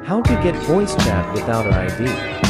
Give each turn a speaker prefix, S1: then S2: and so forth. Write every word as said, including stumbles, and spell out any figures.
S1: How to get voice chat without a I D.